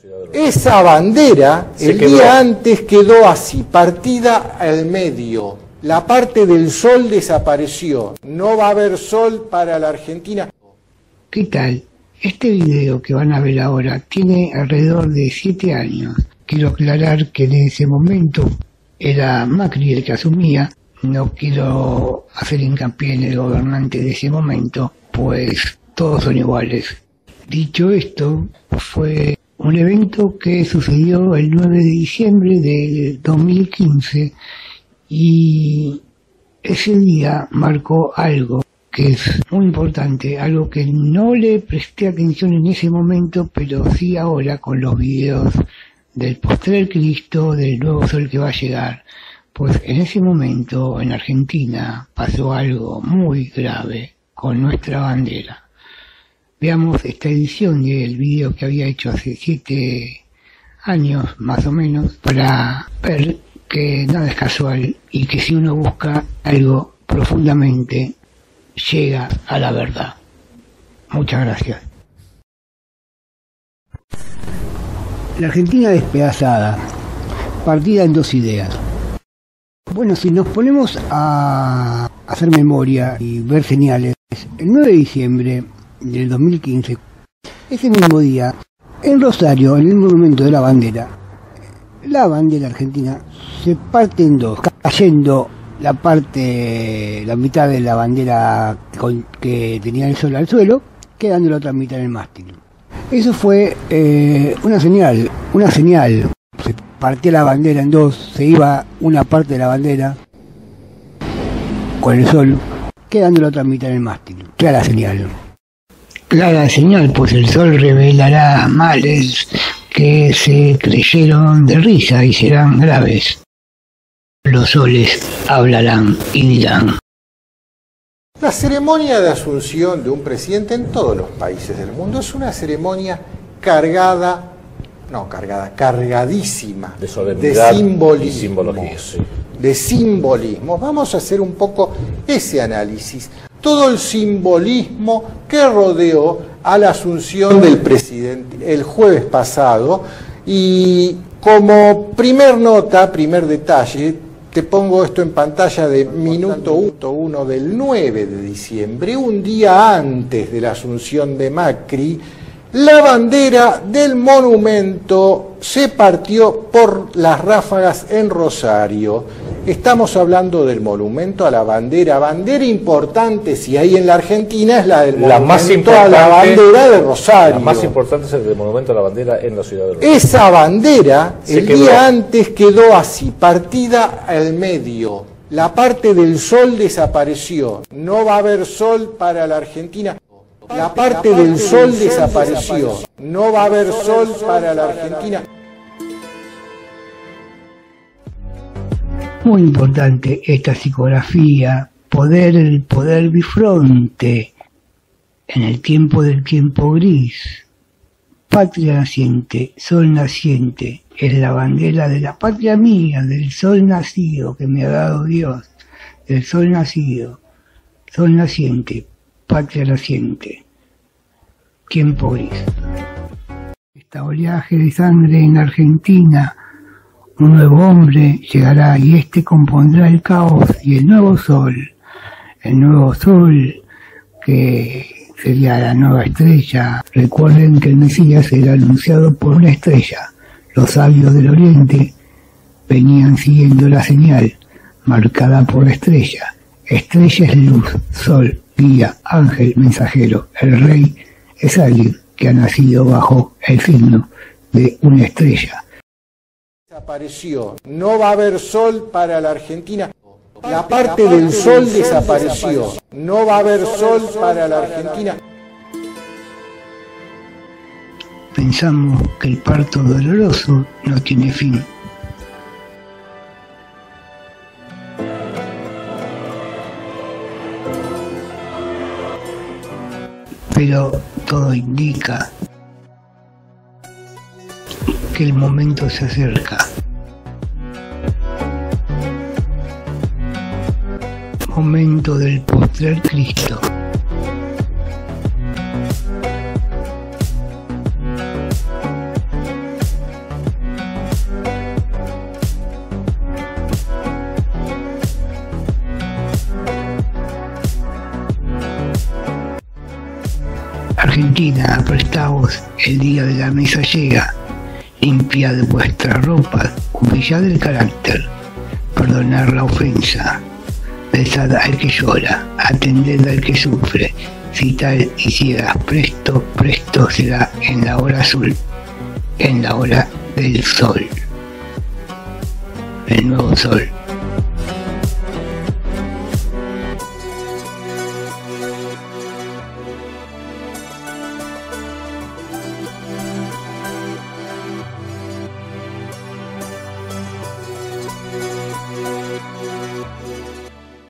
Esa bandera, el día antes quedó así, partida al medio. La parte del sol desapareció. No va a haber sol para la Argentina. ¿Qué tal? Este video que van a ver ahora tiene alrededor de 7 años. Quiero aclarar que en ese momento era Macri el que asumía. No quiero hacer hincapié en el gobernante de ese momento, pues todos son iguales. Dicho esto, fue un evento que sucedió el 9 de diciembre de 2015 y ese día marcó algo que es muy importante, algo que no le presté atención en ese momento, pero sí ahora con los videos del postrer Cristo, del nuevo sol que va a llegar. Pues en ese momento en Argentina pasó algo muy grave con nuestra bandera. Veamos esta edición del video que había hecho hace 7 años más o menos para ver que nada es casual y que si uno busca algo profundamente llega a la verdad. Muchas gracias. La Argentina despedazada, partida en 2 ideas. Bueno, si nos ponemos a hacer memoria y ver señales, el 9 de diciembre del 2015, ese mismo día, en Rosario, en el monumento de la bandera argentina se parte en 2, cayendo la mitad de la bandera que tenía el sol al suelo, quedando la otra mitad en el mástil. Eso fue una señal. Se partía la bandera en 2, se iba una parte de la bandera con el sol, quedando la otra mitad en el mástil. Clara señal. Clara señal, pues el sol revelará males que se creyeron de risa y serán graves. Los soles hablarán y dirán. La ceremonia de asunción de un presidente en todos los países del mundo es una ceremonia cargadísima de solemnidad, simbolismo, y simbología, sí. De simbolismo. Vamos a hacer un poco ese análisis. Todo el simbolismo que rodeó a la asunción del presidente el jueves pasado, y como primer detalle, te pongo esto en pantalla de minuto 1 del 9 de diciembre, un día antes de la asunción de Macri. La bandera del monumento se partió por las ráfagas en Rosario. Estamos hablando del monumento a la bandera importante, si hay en la Argentina, es la del monumento a la bandera de Rosario. La más importante es el del monumento a la bandera en la ciudad de Rosario. Esa bandera, el día antes quedó así, partida al medio. La parte del sol desapareció. No va a haber sol para la Argentina. La parte del sol desapareció. No va a haber sol para la Argentina. Muy importante esta psicografía, el poder bifronte, en el tiempo del tiempo gris. Patria naciente, sol naciente, es la bandera de la patria mía, del sol nacido que me ha dado Dios, del sol nacido, sol naciente, patria naciente, tiempo gris. Esta oleaje de sangre en Argentina, un nuevo hombre llegará y este compondrá el caos y el nuevo sol que sería la nueva estrella. Recuerden que el Mesías era anunciado por una estrella. Los sabios del Oriente venían siguiendo la señal marcada por la estrella. Estrella es luz, sol, guía, ángel, mensajero. El rey es alguien que ha nacido bajo el signo de una estrella. Desapareció. No va a haber sol para la Argentina. La parte del sol desapareció. No va a haber sol para la Argentina. Pensamos que el parto doloroso no tiene fin. Pero todo indica que el momento se acerca. Momento del postrer Cristo. Aprestaos, el día de la mesa llega. Limpiad vuestras ropas, humillad el carácter, perdonad la ofensa, besad al que llora, atended al que sufre. Si tal hicieras presto, presto será en la hora azul, en la hora del sol, el nuevo sol.